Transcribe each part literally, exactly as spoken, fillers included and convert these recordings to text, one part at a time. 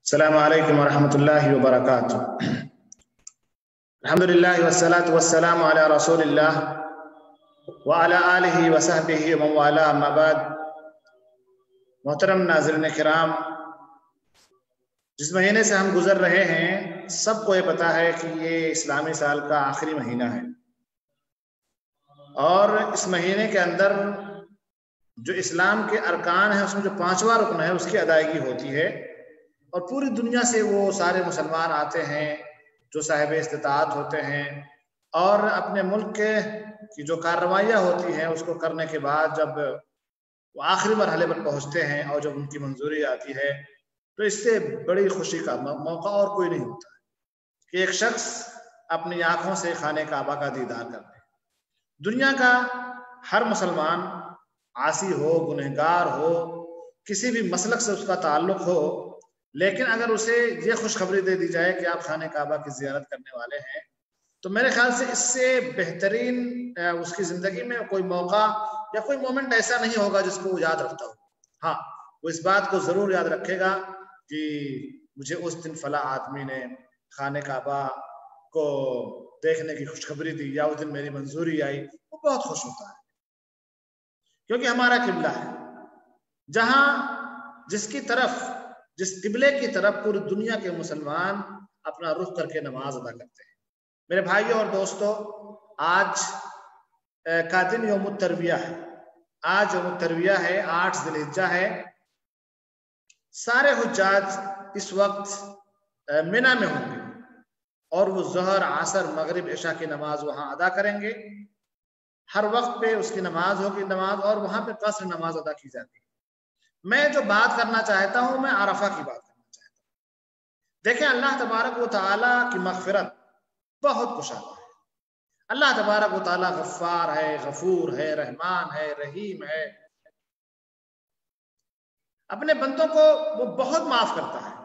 السلام علیکم ورحمۃ اللہ وبرکاتہ۔ الحمدللہ والصلاة والسلام علی رسول اللہ وعلی آلہ وصحبہ ومن والاه اما بعد۔ محترم ناظرین کرام، جس مہینے سے ہم گزر رہے ہیں سب کو یہ پتا ہے کہ یہ اسلامی سال کا آخری مہینہ ہے، اور اس مہینے کے اندر جو اسلام کے ارکان ہیں اس میں جو پانچواں رکن ہے اس کی ادائیگی ہوتی ہے، اور پوری دنیا سے وہ سارے مسلمان آتے ہیں جو صاحب استطاعت ہوتے ہیں، اور اپنے ملک کی جو کارروائیاں ہوتی ہیں اس کو کرنے کے بعد جب وہ آخری مرحلے پر پہنچتے ہیں اور جب ان کی منظوری آتی ہے تو اس سے بڑی خوشی کا موقع اور کوئی نہیں ہوتا ہے کہ ایک شخص اپنی آنکھوں سے خانہ کعبہ کا دیدار کرتے ہیں۔ دنیا کا ہر مسلمان عاصی ہو، گنہگار ہو، کسی بھی مسلک سے اس کا تعلق ہو، لیکن اگر اسے یہ خوشخبری دے دی جائے کہ آپ خانہ کعبہ کی زیارت کرنے والے ہیں تو میرے خیال سے اس سے بہترین اس کی زندگی میں کوئی موقع یا کوئی مومنٹ ایسا نہیں ہوگا جس کو وہ یاد رکھتا ہو۔ ہاں، وہ اس بات کو ضرور یاد رکھے گا کہ مجھے اس دن فلاں آدمی نے خانہ کعبہ کو دیکھنے کی خوشخبری دی یا اس دن میری منظوری آئی، وہ بہت خوش ہوتا ہے، کیونکہ ہمارا قبلہ ہے جہاں جس کی طرف جس قبلے کی طرف پوری دنیا کے مسلمان اپنا رخ کر کے نماز ادا کرتے ہیں۔ میرے بھائیوں اور دوستو، آج کا دن یوم الترویہ ہے۔ آج یوم الترویہ ہے، آٹھ ذی الحجہ ہے۔ سارے حجاج اس وقت منی میں ہوں گے اور وہ ظہر، عصر، مغرب، عشاء کی نماز وہاں ادا کریں گے۔ ہر وقت پہ اس کی نماز ہوگی نماز اور وہاں پہ قصر نماز ادا کی جاتی ہے۔ میں جو بات کرنا چاہتا ہوں میں عرفہ کی بات کرنا چاہتا ہوں۔ دیکھیں، اللہ تبارک و تعالیٰ کی مغفرت بہت کشادہ ہے۔ اللہ تبارک و تعالیٰ غفار ہے، غفور ہے، رحمان ہے، رحیم ہے۔ اپنے بندوں کو وہ بہت معاف کرتا ہے۔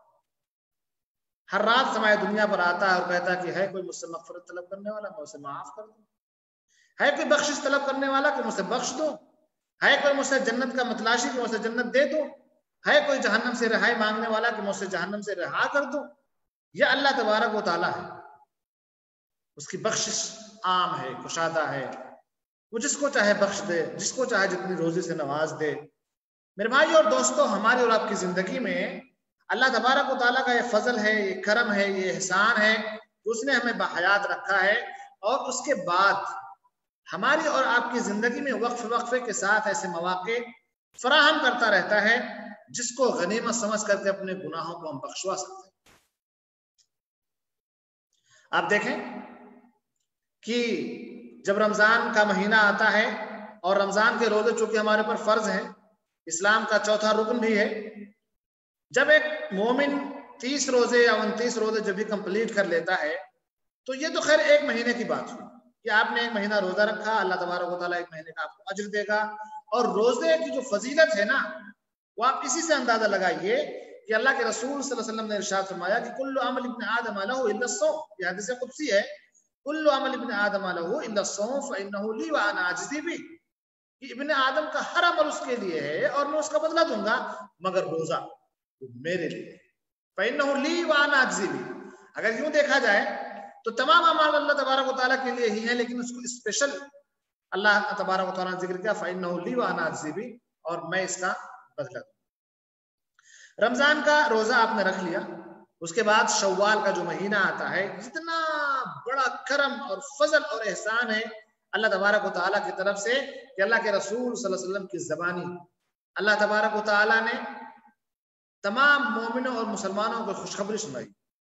ہر رات سمائے دنیا پر آتا ہے اور کہتا ہے کہ ہے کوئی مجھ سے مغفرت طلب کرنے والا، میں اسے معاف کر دوں۔ ہے کوئی بخشش طلب کرنے والا کہ مجھ سے بخش دو۔ ہے کوئی مجھ سے جنت کا متلاشی کہ مجھ سے جنت دے دو۔ ہے کوئی جہنم سے رہائی مانگنے والا کہ مجھ سے جہنم سے رہا کر دو۔ یہ اللہ تبارک و تعالیٰ ہے، اس کی بخشش عام ہے، کشادہ ہے، وہ جس کو چاہے بخش دے، جس کو چاہے جتنی روزی سے نواز دے۔ میرے بھائی اور دوستو، ہماری اور آپ کی زندگی میں اللہ تبارک و تعالیٰ کا یہ فضل ہے، یہ کرم ہے، یہ احسان ہے کہ اس نے ہمیں بحیات رکھا ہے، اور اس کے بعد ہماری اور آپ کی زندگی میں وقف وقفے کے ساتھ ایسے مواقع فراہم کرتا رہتا ہے جس کو غنیمت سمجھ کر کے اپنے گناہوں کو ہم بخشوا سکتے ہیں۔ آپ دیکھیں کہ جب رمضان کا مہینہ آتا ہے اور رمضان کے روزے چونکہ ہمارے پر فرض ہیں، اسلام کا چوتھا رکن بھی ہے، جب ایک مومن تیس روزے یا انتیس روزے جب بھی کمپلیٹ کر لیتا ہے تو یہ تو خیر ایک مہینے کی بات ہوئی کہ آپ نے ایک مہینہ روزہ رکھا، اللہ تبارک و تعالیٰ ایک مہینے کا آپ کو اجر دے گا۔ اور روزے کی جو فضیلت ہے نا، وہ آپ اسی سے اندازہ لگائیے کہ اللہ کے رسول صلی اللہ علیہ وسلم نے ارشاد فرمایا کہ کل عمل ابن آدم لہ الا الصوم، یہ حدیث قدسی ہے، کل عمل ابن آدم لہ الا الصوم فانہ لی وانا اجزی بہ، کہ ابن آدم کا ہر عمل اس کے لیے ہے اور میں اس کا بدلہ دوں گا، مگر روزہ وہ میرے لیے، فانہ لی وانا اجزی بہ۔ اگر یوں دیکھا جائے تو تمام اعمال اللہ تبارک و تعالیٰ کے لیے ہی ہیں، لیکن اس کو اسپیشل اللہ تبارک و تعالیٰ نے ذکر کیا، فَإِنَّهُ لِي وَأَنَا أَجْزِي بِهِ، اور میں اس کا بدلہ دوں۔ رمضان کا روزہ آپ نے رکھ لیا، اس کے بعد شوال کا جو مہینہ آتا ہے، جتنا بڑا کرم اور فضل اور احسان ہے اللہ تبارک و تعالیٰ کی طرف سے کہ اللہ کے رسول صلی اللہ علیہ وسلم کی زبانی اللہ تبارک و تعالیٰ نے تمام مومنوں اور مسلمانوں کو خوشخبری سنائی۔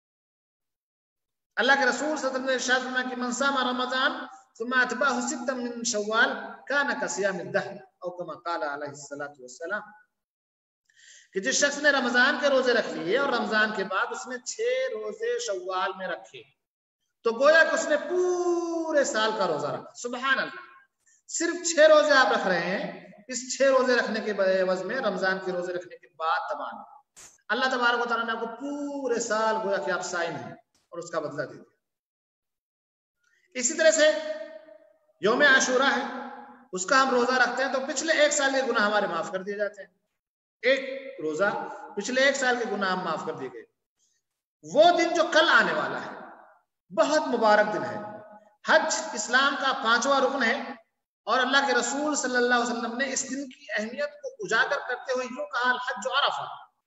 اللہ کے رسول صلی اللہ علیہ وسلم نے ارشاد فرمایا کہ من صام رمضان ثم اتبعه ستا من شوال كان كصيام الدهر او كما قال علیہ الصلوۃ والسلام، کہ جس شخص نے رمضان کے روزے رکھ لیے اور رمضان کے بعد اس نے چھ روزے شوال میں رکھے تو گویا کہ اس نے پورے سال کا روزہ رکھا۔ سبحان اللہ، صرف چھ روزے آپ رکھ رہے ہیں، اس چھ روزے رکھنے کے عوض میں رمضان کے روزے رکھنے کے بعد تمام اللہ تبارک و تعالیٰ نے آپ کو پورے سال گویا کہ آپ صائم ہیں اور اس کا بدلہ دے دیا۔ اسی طرح سے یوم عاشورہ ہے، اس کا ہم روزہ رکھتے ہیں تو پچھلے ایک سال کے گناہ ہمارے معاف کر دیے جاتے ہیں۔ ایک روزہ پچھلے ایک سال کے گناہ معاف کر دیے گئے. وہ دن جو کل آنے والا ہے بہت مبارک دن ہے. حج اسلام کا پانچواں رکن ہے اور اللہ کے رسول صلی اللہ علیہ وسلم نے اس دن کی اہمیت کو اجاگر کرتے ہوئے یوں کہا الحج عرفہ.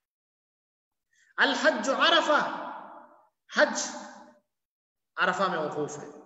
الحج عرفہ، حج عرفہ میں وقوف ہے،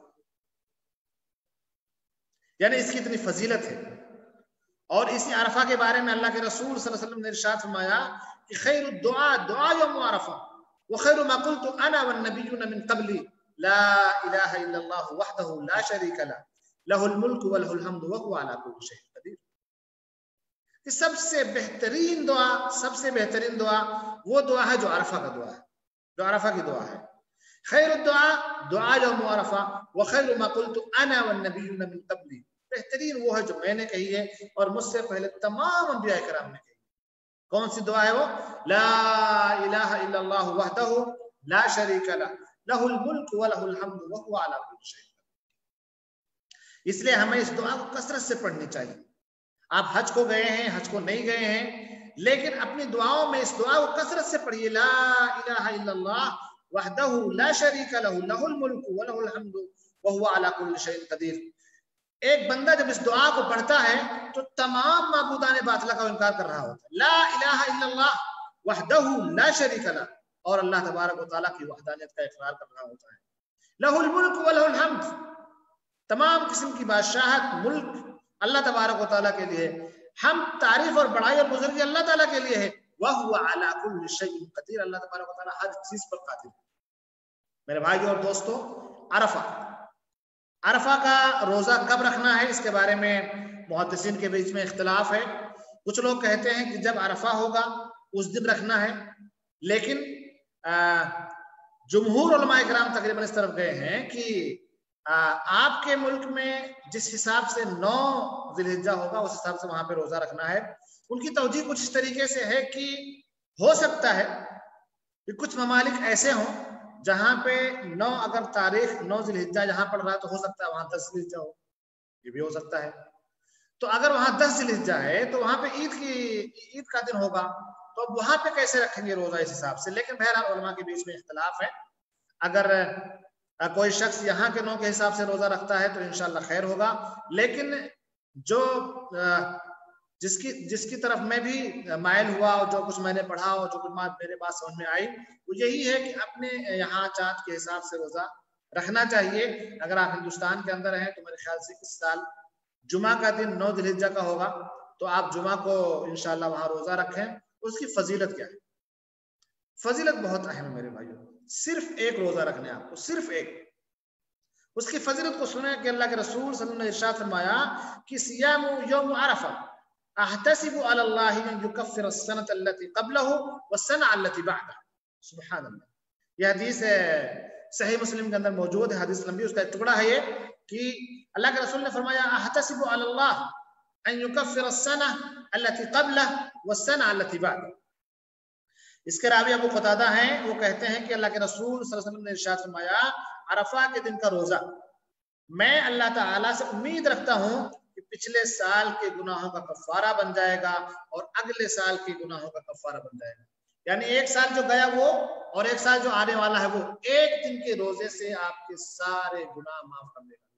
یعنی اس کی اتنی فضیلت ہے. اور اسی عرفہ کے بارے میں اللہ کے رسول صلی اللہ علیہ وسلم نے ارشاد فرمایا کہ خیر الدعاء دعا یوم عرفہ وخیر ما قلت انا والنبیون من قبلی لا الہ الا اللہ وحدہ لا شریک له لہ الملک وله الحمد وهو على كل شيء قدیر. کہ سب سے بہترین دعا، سب سے بہترین دعا وہ دعا ہے جو عرفہ کا دعا ہے، جو عرفہ کی دعا ہے. خیر الدعاء دعا یوم عرفہ وخیر ما قلت انا والنبیون من قبلی، بہترین وہ ہے جو میں نے کہی ہے اور مجھ سے پہلے تمام انبیاء کرام نے کہی. کون سی دعا ہے وہ؟ لا الہ الا اللہ وحدہ لا شریک لہ لہ الملک ولہ الحمد وہو علی کل شیء. اس لیے ہمیں اس دعا کو کثرت سے پڑھنی چاہیے. آپ حج کو گئے ہیں، حج کو نہیں گئے ہیں، لیکن اپنی دعاؤں میں اس دعا کو کثرت سے پڑھیے. لا الہ الا اللہ وحدہ لا شریک لہ لہ الملک ولہ الحمد وہو علی کل شیء قدیر. ایک بندہ جب اس دعا کو پڑھتا ہے تو تمام معبودان باطلہ کا انکار کر رہا ہوتا ہے. لا الہ الا اللہ وحدہ لا شریک لہ، اور اللہ تبارک و تعالیٰ کی وحدانیت کا اقرار کر رہا ہوتا ہے. لہ الملک ولہ الحمد، تمام قسم کی بادشاہت، ملک اللہ تبارک و تعالیٰ کے لیے، ہم تعریف اور بڑائی اور بزرگی اللہ تعالیٰ کے لیے ہے. وہو علی کل شیء قدیر، اللہ تبارک و تعالیٰ ہر چیز پر قادر ہے. میرے بھائی اور دوستو، عرفہ عرفہ کا روزہ کب رکھنا ہے اس کے بارے میں محدثین کے بیچ میں اختلاف ہے. کچھ لوگ کہتے ہیں کہ جب عرفہ ہوگا اس دن رکھنا ہے، لیکن جمہور علماء کرام تقریباً اس طرف گئے ہیں کہ آپ کے ملک میں جس حساب سے نو ذی الحجہ ہوگا اس حساب سے وہاں پہ روزہ رکھنا ہے. ان کی توجیہ کچھ اس طریقے سے ہے کہ ہو سکتا ہے کہ کچھ ممالک ایسے ہوں جہاں پہ نو اگر تاریخ نو ذی الحجہ جہاں پڑ رہا ہے تو ہو سکتا ہے وہاں دس ذی الحجہ ہو، یہ بھی ہو سکتا ہے. تو اگر وہاں دس ذی الحجہ ہے تو وہاں پہ عید کی عید کا دن ہوگا، تو اب وہاں پہ کیسے رکھیں گے روزہ اس حساب سے. لیکن بہرحال علماء کے بیچ میں اختلاف ہے. اگر کوئی شخص یہاں کے نو کے حساب سے روزہ رکھتا ہے تو انشاءاللہ خیر ہوگا، لیکن جو جس کی جس کی طرف میں بھی مائل ہوا اور جو کچھ میں نے پڑھا اور جو کچھ میرے بات سمجھ میں آئی وہ یہی ہے کہ اپنے یہاں چاند کے حساب سے روزہ رکھنا چاہیے. اگر آپ ہندوستان کے اندر ہیں تو میرے خیال سے اس سال جمعہ کا دن نو ذی الحجہ کا ہوگا، تو آپ جمعہ کو انشاءاللہ وہاں روزہ رکھیں. اس کی فضیلت کیا ہے؟ فضیلت بہت اہم ہے میرے بھائیوں. صرف ایک روزہ رکھنے آپ کو، صرف ایک. اس کی فضیلت کو سنیں کہ اللہ کے رسول صلی اللہ علیہ وسلم نے ارشاد فرمایا کہ صیام یوم عرفہ احتسب علی اللہ ان یکفر السنۃ التي قبلہ والسنۃ التي بعدہ. سبحان اللہ. یہ حدیث صحیح مسلم کے اندر موجود ہے، حدیث لمبی، اس کا ایک ٹکڑا ہے یہ کہ اللہ کے رسول نے فرمایا احتسب علی اللہ ان یکفر السنۃ التي قبلہ والسنۃ التي بعدہ. اس کے راوی ابو قتادہ ہیں، وہ کہتے ہیں کہ اللہ کے رسول صلی اللہ علیہ وسلم نے ارشاد فرمایا عرفہ کے دن کا روزہ میں اللہ تعالیٰ سے امید رکھتا ہوں کہ پچھلے سال کے گناہوں کا کفارہ بن جائے گا اور اگلے سال کے گناہوں کا کفارہ بن جائے گا. یعنی ایک سال جو گیا وہ اور ایک سال جو آنے والا ہے وہ ایک دن کے روزے سے آپ کے سارے گناہ معاف کر دے گا.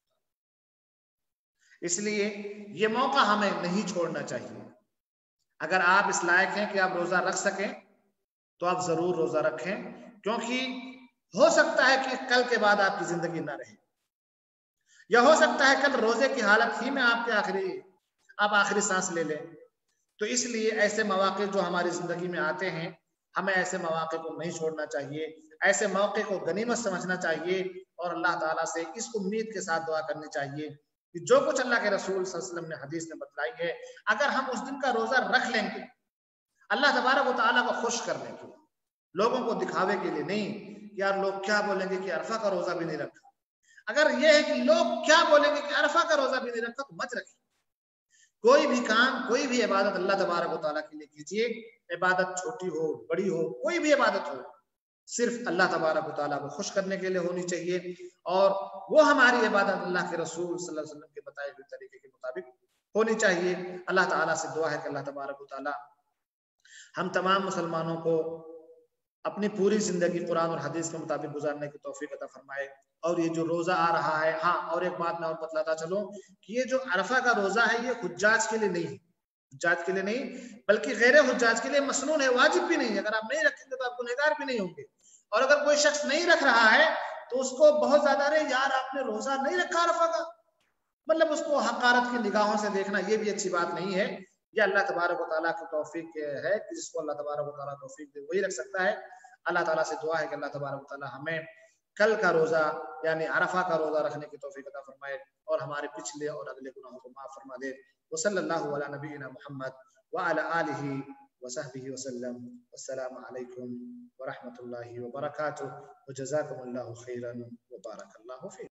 اس لیے یہ موقع ہمیں نہیں چھوڑنا چاہیے. اگر آپ اس لائق ہیں کہ آپ روزہ رکھ سکیں تو آپ ضرور روزہ رکھیں، کیونکہ ہو سکتا ہے کہ کل کے بعد آپ کی زندگی نہ رہے، یا ہو سکتا ہے کل روزے کی حالت ہی میں آپ کے آخری آپ آخری سانس لے لیں. تو اس لیے ایسے مواقع جو ہماری زندگی میں آتے ہیں ہمیں ایسے مواقع کو نہیں چھوڑنا چاہیے، ایسے موقع کو غنیمت سمجھنا چاہیے اور اللہ تعالیٰ سے اس امید کے ساتھ دعا کرنی چاہیے کہ جو کچھ اللہ کے رسول صلی اللہ علیہ وسلم نے حدیث میں بتلائی ہے اگر ہم اس دن کا روزہ رکھ لیں گے اللہ تبارک و تعالیٰ کو خوش کرنے کے لیے، لوگوں کو دکھاوے کے لیے نہیں کہ یار لوگ کیا بولیں گے کہ عرفہ کا روزہ بھی نہیں رکھا. اگر یہ ہے کہ لوگ کیا بولیں گے کہ عرفہ کا روزہ بھی نہیں رکھا تو مت رکھیے. کوئی بھی کام، کوئی بھی عبادت اللہ تبارک و تعالیٰ کے لیے کیجیے. عبادت چھوٹی ہو بڑی ہو، کوئی بھی عبادت ہو، صرف اللہ تبارک و تعالیٰ کو خوش کرنے کے لیے ہونی چاہیے اور وہ ہماری عبادت اللہ کے رسول صلی اللہ علیہ وسلم کے بتائے ہوئے طریقے کے مطابق ہونی چاہیے. اللہ تعالیٰ سے دعا ہے کہ اللہ تبارک و تعالیٰ ہم تمام مسلمانوں کو اپنی پوری زندگی قرآن اور حدیث کے مطابق گزارنے کی توفیق عطا فرمائے. اور یہ جو روزہ آ رہا ہے، ہاں اور ایک بات میں اور بتلاتا چلوں کہ یہ جو عرفہ کا روزہ ہے یہ حجاج کے لیے نہیں ہے، حجاج کے لیے نہیں بلکہ غیر حجاج کے لیے مسنون ہے، واجب بھی نہیں ہے. اگر آپ نہیں رکھیں گے تو آپ گنہگار بھی نہیں ہوں گے. اور اگر کوئی شخص نہیں رکھ رہا ہے تو اس کو بہت زیادہ رہے یار آپ نے روزہ نہیں رکھا عرفہ کا، مطلب اس کو حقارت کی نگاہوں سے دیکھنا یہ بھی اچھی بات نہیں ہے. یہ اللہ تبارک و تعالیٰ کی توفیق ہے کہ جس کو اللہ تبارک و تعالیٰ توفیق دے وہی رکھ سکتا ہے. اللہ تعالیٰ سے دعا ہے کہ اللہ تبارک و تعالیٰ ہمیں کل کا روزہ یعنی عرفہ کا روزہ رکھنے کی توفیق عطا فرمائے اور ہمارے پچھلے اور اگلے گناہوں کو معاف فرما دے. وصلی اللہ علی نبینا محمد وعلی آلہ وصحبہ وسلم. السلام علیکم ورحمۃ اللہ وبرکاتہ وجزاکم اللہ خیرا وبارک اللہ فیکم.